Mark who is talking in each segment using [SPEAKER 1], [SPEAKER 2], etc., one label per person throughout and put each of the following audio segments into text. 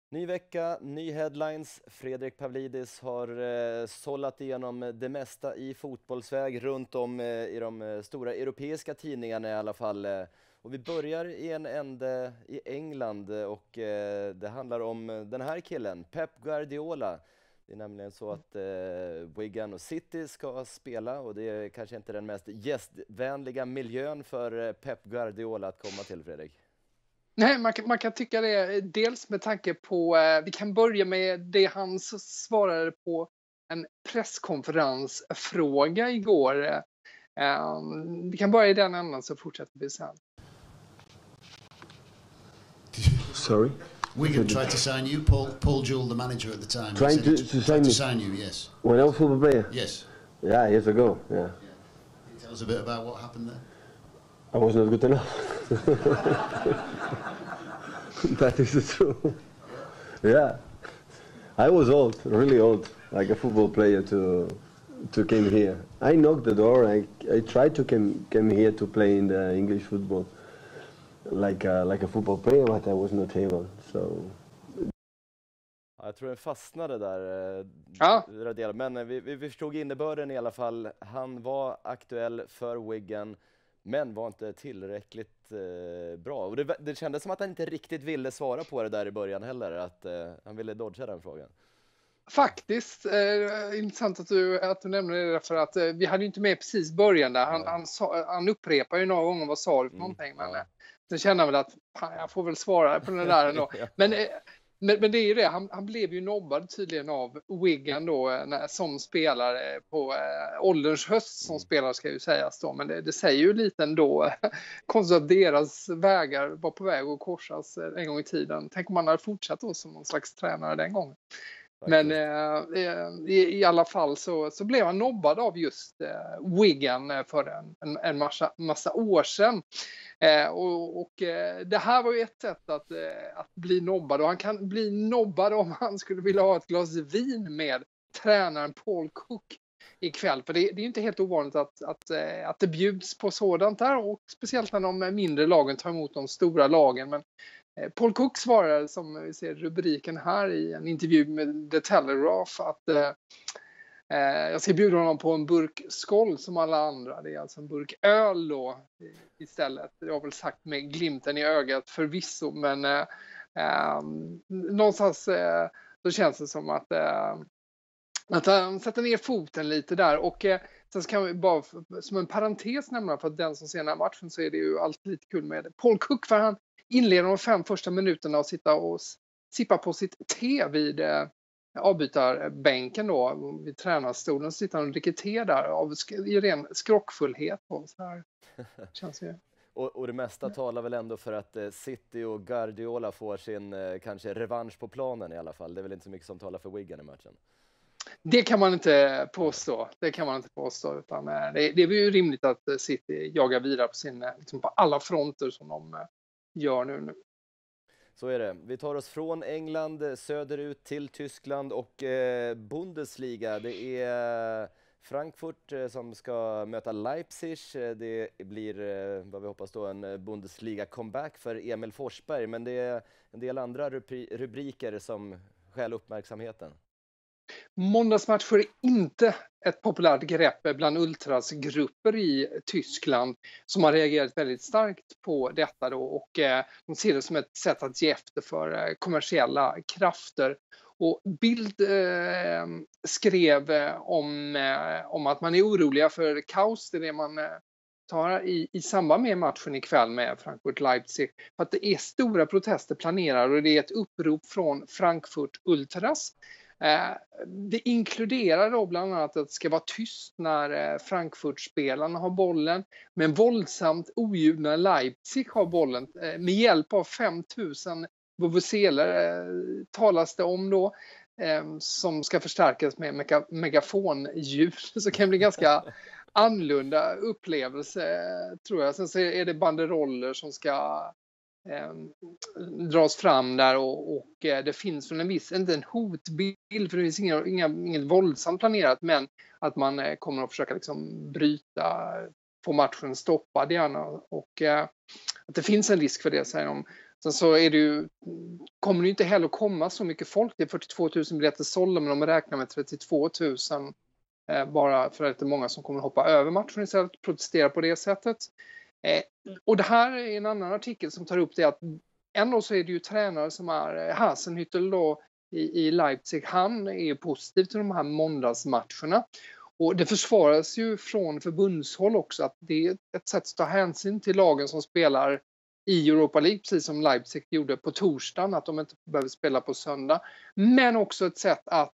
[SPEAKER 1] Ny vecka, ny headlines. Fredrik Pavlidis har sållat igenom det mesta i fotbollsväg runt om i de stora europeiska tidningarna i alla fall. Och vi börjar i en ände i England och det handlar om den här killen, Pep Guardiola. Det är nämligen så att Wigan och City ska spela och det är kanske inte den mest gästvänliga miljön för Pep Guardiola att komma till, Fredrik.
[SPEAKER 2] Nej, man kan tycka det, dels med tanke på, vi kan börja med det han svarade på en presskonferensfråga igår. Vi kan börja i den änden så fortsätter vi sen.
[SPEAKER 3] Sorry?
[SPEAKER 4] Wigan tried to sign you, Paul Jewell, the manager at the time.
[SPEAKER 3] Trying to sign
[SPEAKER 4] you, yes.
[SPEAKER 3] When I was football player?
[SPEAKER 4] Yes.
[SPEAKER 3] Yeah, years ago, yeah.
[SPEAKER 4] Can you tell us a bit about what happened there?
[SPEAKER 3] I was not good enough. That is the truth. Yeah. I was old, really old, like a football player to came here. I knocked the door. I tried to came here to play in the English football, like a football player, but I was not able. So.
[SPEAKER 1] Jag tror den fastnade där.
[SPEAKER 2] Ja.
[SPEAKER 1] Men vi förstod innebörden i alla fall. Han var aktuell för Wigan, men var inte tillräckligt bra. Och det kändes som att han inte riktigt ville svara på det där i början heller, att han ville dodga den frågan.
[SPEAKER 2] Faktiskt, intressant att du nämner det, för att vi hade ju inte med precis början där. Han upprepar ju några gånger vad sa du för någonting, men sen känner han väl att jag får väl svara på den där ändå. Men det är ju det, han blev ju nobbad tydligen av Wigan då som spelare på ålderns höst som spelare, ska ju sägas då. Men det säger ju lite ändå konstigt att deras vägar var på väg att korsas en gång i tiden. Tänk om man hade fortsatt då som någon slags tränare den gången. Men i alla fall så blev han nobbad av just Wigan för en massa år sedan. Och det här var ju ett sätt att bli nobbad, och han kan bli nobbad om han skulle vilja ha ett glas vin med tränaren Paul Cook ikväll. För det är inte helt ovanligt att det bjuds på sådant där, och speciellt när de mindre lagen tar emot de stora lagen. Men Paul Cook svarade, som vi ser rubriken här i en intervju med The Telegraph, att jag ska bjuda honom på en burk skål som alla andra. Det är alltså en burk öl då istället. Jag har väl sagt med glimten i ögat förvisso, men någonstans då känns det som att han sätter ner foten lite där. Och sen kan vi bara som en parentes nämna, för att den som ser den här matchen, så är det ju alltid lite kul med Paul Cook, för han inleder de 5 första minuterna och sitta och sippa på sitt te vid avbytarbänken då, vid tränarstolen. Så sitter han och dricker te där i ren skrockfullhet. Och så här känns det.
[SPEAKER 1] Och det mesta talar väl ändå för att City och Guardiola får sin kanske revansch på planen i alla fall. Det är väl inte så mycket som talar för Wigan i matchen.
[SPEAKER 2] Det kan man inte påstå. Utan det är ju rimligt att City jagar vidare på liksom på alla fronter som de gör nu.
[SPEAKER 1] Så är det. Vi tar oss från England söderut till Tyskland och Bundesliga. Det är Frankfurt som ska möta Leipzig. Det blir, vad vi hoppas då, en Bundesliga-comeback för Emil Forsberg. Men det är en del andra rubriker som stjäl uppmärksamheten.
[SPEAKER 2] Måndagsmatcher är inte ett populärt grepp bland ultrasgrupper i Tyskland, som har reagerat väldigt starkt på detta då, och de ser det som ett sätt att ge efter för kommersiella krafter. Och Bild skrev om att man är oroliga för kaos, det är det man tar i samband med matchen ikväll med Frankfurt-Leipzig, för att det är stora protester planerade, och det är ett upprop från Frankfurt Ultras. Det inkluderar då bland annat att det ska vara tyst när Frankfurt-spelarna har bollen, men våldsamt oljud när Leipzig har bollen. Med hjälp av 5000 vuvuzeler talas det om då, som ska förstärkas med megafonljud. Så kan det bli ganska annorlunda upplevelse, tror jag. Sen så är det banderoller som ska dras fram där, och det finns från en viss, inte en hotbild, för det finns inget våldsamt planerat, men att man kommer att försöka liksom bryta, få matchen stoppad gärna, och att det finns en risk för det, säger de. Sen så är det ju, kommer det ju inte heller att komma så mycket folk. Det är 42 000 biljetter sålda, men de räknar med 32 000 bara för att det är många som kommer hoppa över matchen istället och protestera på det sättet. Och det här är en annan artikel som tar upp det att ändå så är det ju tränare som är Hasenhüttl då i Leipzig. Han är positiv till de här måndagsmatcherna. Och det försvaras ju från förbundshåll också att det är ett sätt att ta hänsyn till lagen som spelar i Europa League, precis som Leipzig gjorde på torsdagen, att de inte behöver spela på söndag. Men också ett sätt att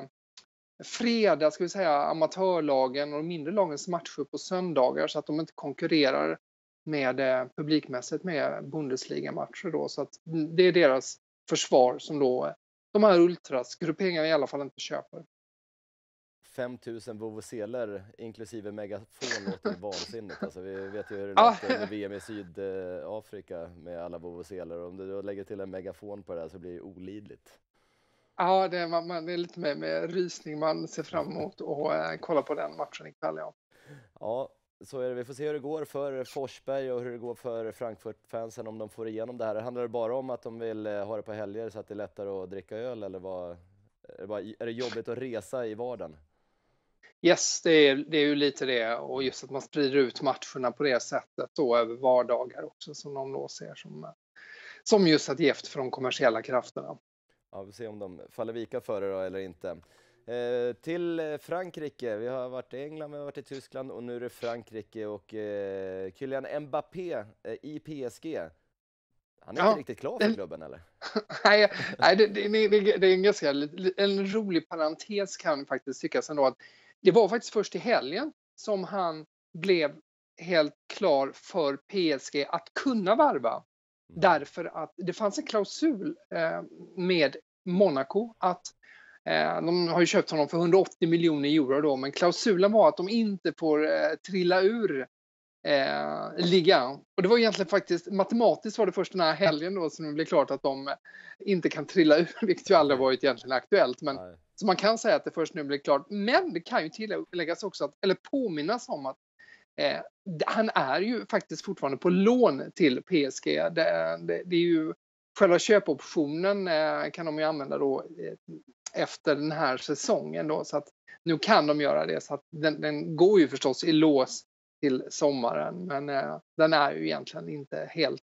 [SPEAKER 2] freda, ska vi säga, amatörlagen och mindre lagens matcher på söndagar så att de inte konkurrerar med publikmässigt med Bundesliga-matcher då. Så att det är deras försvar som då de här ultrasgrupperingarna i alla fall inte köper.
[SPEAKER 1] 5 000 vuvuzeler inklusive megafon låter ju vansinnigt. Alltså, vi vet ju hur det låter med VM i Sydafrika med alla vuvuzeler. Om du då lägger till en megafon på det här så blir det olidligt.
[SPEAKER 2] Ja, det är lite med rysning man ser fram emot och kolla på den matchen ikväll.
[SPEAKER 1] Ja, så är det. Vi får se hur det går för Forsberg och hur det går för Frankfurt-fansen om de får igenom det här. Handlar det bara om att de vill ha det på helger så att det är lättare att dricka öl, eller är det jobbigt att resa i vardagen?
[SPEAKER 2] Yes, det är ju lite det, och just att man sprider ut matcherna på det sättet då över vardagar också, som de då ser som just att ge efter för de kommersiella krafterna.
[SPEAKER 1] Ja, vi får se om de faller vika för det då eller inte. Till Frankrike, vi har varit i England, vi har varit i Tyskland och nu är det Frankrike och Kylian Mbappé i PSG. Han är inte riktigt klar för klubben, eller?
[SPEAKER 2] Nej, det är en rolig parentes kan faktiskt tyckas ändå att det var faktiskt först i helgen som han blev helt klar för PSG att kunna varva. Därför att det fanns en klausul med Monaco att de har ju köpt honom för 180 miljoner euro då, men klausulen var att de inte får trilla ur ligan. Och det var egentligen faktiskt, matematiskt var det först den här helgen då som det blev klart att de inte kan trilla ur, vilket ju aldrig varit egentligen aktuellt. Men så man kan säga att det först nu blev klart. Men det kan ju tilläggas också eller påminnas om att han är ju faktiskt fortfarande på lån till PSG. Det är ju själva köpoptionen kan de ju använda då efter den här säsongen då, så att nu kan de göra det, så att den går ju förstås i lås till sommaren, men den är ju egentligen inte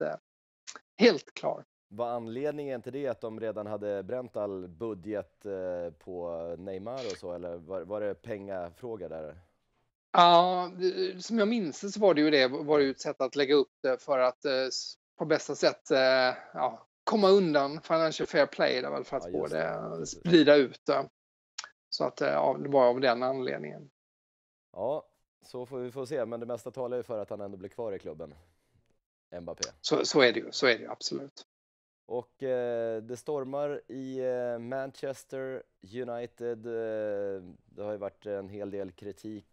[SPEAKER 2] helt klar.
[SPEAKER 1] Var anledningen till det att de redan hade bränt all budget på Neymar och så, eller var det pengafråga där?
[SPEAKER 2] Ja, som jag minns så var det ju ett sätt att lägga upp det för att på bästa sätt komma undan financial fair play där, väl, för att få det sprida ut det. Så att det var av den anledningen.
[SPEAKER 1] Ja, så får vi få se, men det mesta talar ju för att han ändå blir kvar i klubben, Mbappé.
[SPEAKER 2] Så är det ju absolut.
[SPEAKER 1] Och det stormar i Manchester United. Det har ju varit en hel del kritik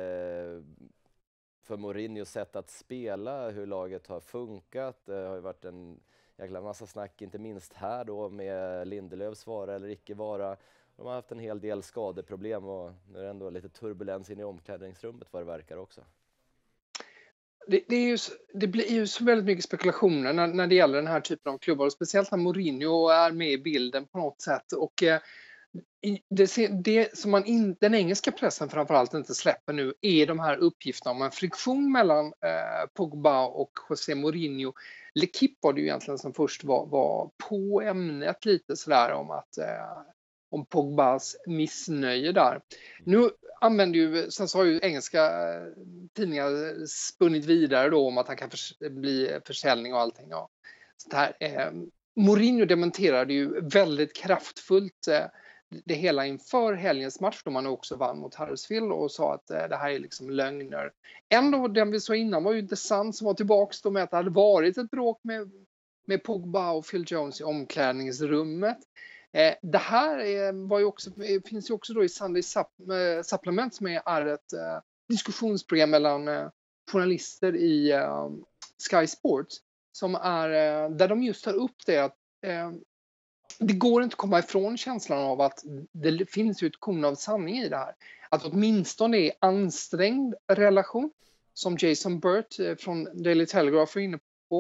[SPEAKER 1] för Mourinhos sätt att spela, hur laget har funkat. Det har ju varit en jäkla massa snack, inte minst här då med Lindelöfs vara eller icke vara. De har haft en hel del skadeproblem och nu är det ändå lite turbulens in i omklädningsrummet vad det verkar också.
[SPEAKER 2] Det blir ju så väldigt mycket spekulationer när det gäller den här typen av klubbar, och speciellt när Mourinho är med i bilden på något sätt. Och det som den engelska pressen framförallt inte släpper nu är de här uppgifterna om en friktion mellan Pogba och José Mourinho. L'Equipe var det ju egentligen som först var på ämnet lite sådär om Pogbas missnöje där. Nu sen så har ju engelska tidningar spunnit vidare då om att han kan bli försäljning och allting. Ja. Så här, Mourinho dementerade ju väldigt kraftfullt det hela inför helgens match då man också vann mot Huddersfield och sa att det här är liksom lögner. Ändå, den vi såg innan var ju The Sun som var tillbaks då med att det hade varit ett bråk med Pogba och Phil Jones i omklädningsrummet. Det här finns ju också då i Sunday Supplement som är ett diskussionsprogram mellan journalister i Sky Sports som är där de just tar upp det att det går inte att komma ifrån känslan av att det finns ju ett korn av sanning i det här. Att åtminstone är ansträngd relation som Jason Burt från Daily Telegraph är inne på.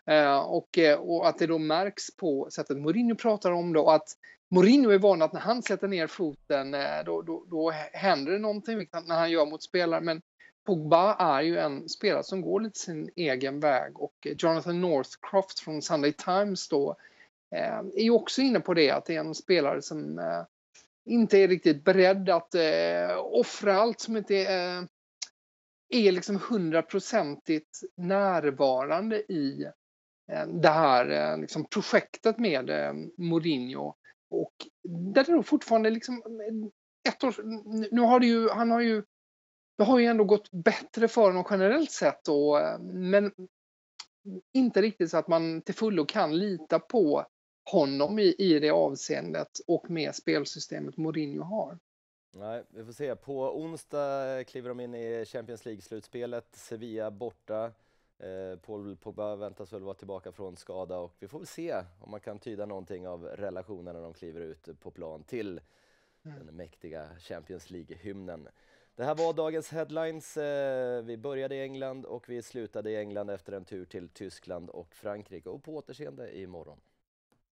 [SPEAKER 2] Och att det då märks på sättet Mourinho pratar om det, och att Mourinho är van att när han sätter ner foten då händer det någonting när han gör mot spelare. Men Pogba är ju en spelare som går lite sin egen väg, och Jonathan Northcroft från Sunday Times då är ju också inne på det, att det är en spelare som inte är riktigt beredd att offra allt, som inte är liksom 100%igt närvarande i det här liksom projektet med Mourinho. Och där det då fortfarande liksom ett år, nu har det ju, det har ju ändå gått bättre för honom generellt sett då, men inte riktigt så att man till fullo kan lita på honom i det avseendet och med spelsystemet Mourinho har.
[SPEAKER 1] Nej, vi får se. På onsdag kliver de in i Champions League-slutspelet. Sevilla borta. Paul Pogba väntas väl vara tillbaka från skada, och vi får väl se om man kan tyda någonting av relationen när de kliver ut på plan till den mäktiga Champions League-hymnen. Det här var dagens headlines. Vi började i England och vi slutade i England efter en tur till Tyskland och Frankrike, och på återseende imorgon.